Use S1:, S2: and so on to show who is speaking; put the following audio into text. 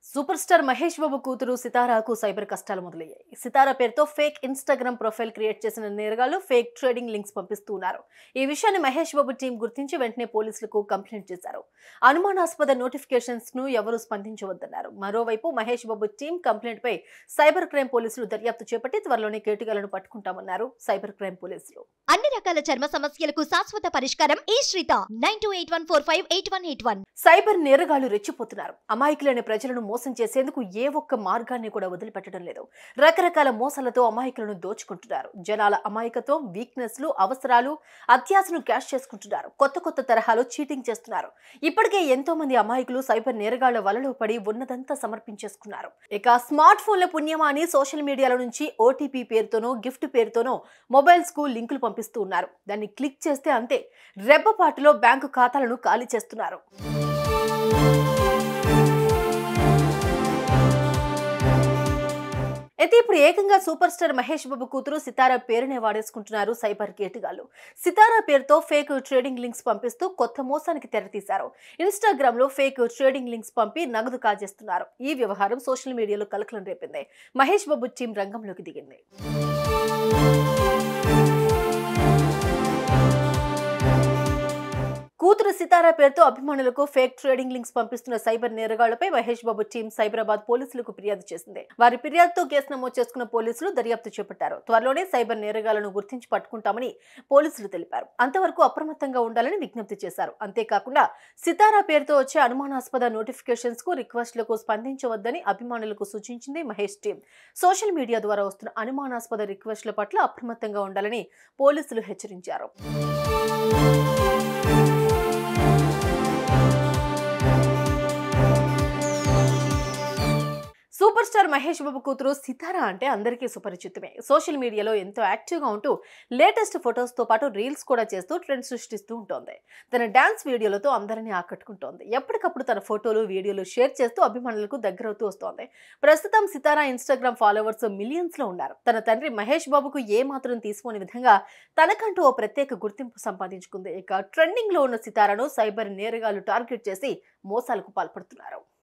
S1: Super star Mahesh Babu కూతురు సితారాకు cyber కష్టాలు మొదలయ్యాయి. సితారా పేరుతో ఫేక్ ఇన్‌స్టాగ్రామ్ ప్రొఫైల్ క్రియేట్ చేసిన నేరగాళ్లు ఫేక్ ట్రేడింగ్ లింక్స్ పంపిస్తూ ఉన్నారు. ఈ విషయాన్ని మహేష్ బాబు టీం గుర్తించి వెంటనే పోలీసులకు కంప్లైంట్ చేశారు. అనుమానాస్పద నోటిఫికేషన్స్ ను ఎవరూ స్పందించవద్దన్నారు. మరోవైపు మహేష్ బాబు టీం కంప్లైంట్ పై సైబర్ క్రైమ్ పోలీసులు దర్యాప్తు చేపట్టి త్వరలోనే కేటుగాళ్లను పట్టుకుంటామన్నారు సైబర్ క్రైమ్ పోలీసులు.
S2: అన్ని రకాల చర్మ సమస్యలకు శాశ్వత పరిష్కారం ఈ శ్రీత 9281458181.
S1: సైబర్ నేరగాళ్లు రెచ్చిపోతున్నారు. అమాయకులైన ప్రజలను మోసం చేసేందుకు ఏ ఒక్క మార్గాన్ని కూడా వదిలిపెట్టడం లేదు. రకరకాల మోసాలతో అమాయకులను దోచుకుంటున్నారు. జనాల అమాయకత్వం, వీక్నెస్లు, అవసరాలు, అత్యాశను క్యాష్ చేసుకుంటున్నారు. కొత్త తరహాలో చీటింగ్ చేస్తున్నారు. ఇప్పటికే ఎంతో మంది అమాయకులు సైబర్ నేరగాళ్ల వలలో పడి ఉన్నదంతా సమర్పించేసుకున్నారు. ఇక స్మార్ట్ ఫోన్ల పుణ్యమా అని సోషల్ మీడియాల నుంచి ఓటీపీ పేరుతోనో గిఫ్ట్ పేరుతోనో మొబైల్స్ కు లింకులు పంపిస్తూ ఉన్నారు. దాన్ని క్లిక్ చేస్తే అంతే, రెబ్బపాటులో బ్యాంకు ఖాతాలను ఖాళీ చేస్తున్నారు. అయితే ఇప్పుడు ఏకంగా సూపర్ స్టార్ మహేష్ బాబు కూతురు సితారా పేరునే వాడేసుకుంటున్నారు సైబర్ కేటుగాళ్లు. సితారా పేరుతో ఫేక్ ట్రేడింగ్ లింక్స్ పంపిస్తూ కొత్త మోసానికి తెరతీశారు. ఇన్‌స్టాగ్రామ్ లో ఫేక్ ట్రేడింగ్ లింక్స్ పంపి నగదు కాజేస్తున్నారు. ఈ వ్యవహారం సోషల్ మీడియాలో కలకలం రేపింది. మహేష్ బాబు టీం రంగంలోకి దిగింది. కూతురు సితారా పేరుతో అభిమానులకు ఫేక్ ట్రేడింగ్ లింక్స్ పంపిస్తున్న సైబర్ నేరగాళ్లపై మహేష్ బాబు టీం సైబరాబాద్ పోలీసులకు ఫిర్యాదు చేసింది. వారి ఫిర్యాదుతో కేసు నమోదు చేసుకున్న పోలీసులు దర్యాప్తు చేపట్టారు. త్వరలోనే సైబర్ నేరగాళ్లను గుర్తించి పట్టుకుంటామని పోలీసులు తెలిపారు. అంతవరకు అప్రమత్తంగా ఉండాలని విజ్ఞప్తి చేశారు. అంతేకాకుండా సితారా పేరుతో వచ్చే అనుమానాస్పద నోటిఫికేషన్స్ కు రిక్వెస్ట్లకు స్పందించవద్దని అభిమానులకు సూచించింది మహేష్ టీం. సోషల్ మీడియా ద్వారా వస్తున్న అనుమానాస్పద రిక్వెస్ట్ల పట్ల అప్రమత్తంగా ఉండాలని పోలీసులు హెచ్చరించారు. సూపర్ స్టార్ మహేష్ బాబు కూతురు సితారా అంటే అందరికీ సుపరిచితమే. సోషల్ మీడియాలో ఎంతో యాక్టివ్గా ఉంటూ లేటెస్ట్ ఫొటోస్తో పాటు రీల్స్ కూడా చేస్తూ ట్రెండ్ సృష్టిస్తూ ఉంటుంది. తన డాన్స్ వీడియోలతో అందరినీ ఆకట్టుకుంటోంది. ఎప్పటికప్పుడు తన ఫోటోలు, వీడియోలు షేర్ చేస్తూ అభిమానులకు దగ్గరవుతూ వస్తోంది. ప్రస్తుతం సితారా ఇన్‌స్టాగ్రామ్ ఫాలోవర్స్ మిలియన్స్ లో ఉన్నారు. తన తండ్రి మహేష్ బాబుకు ఏ మాత్రం తీసుకోని విధంగా తనకంటూ ఓ ప్రత్యేక గుర్తింపు సంపాదించుకుంది. ఇక ట్రెండింగ్ లో ఉన్న సితారాను సైబర్ నేరగాళ్లు టార్గెట్ చేసి మోసాలకు పాల్పడుతున్నారు.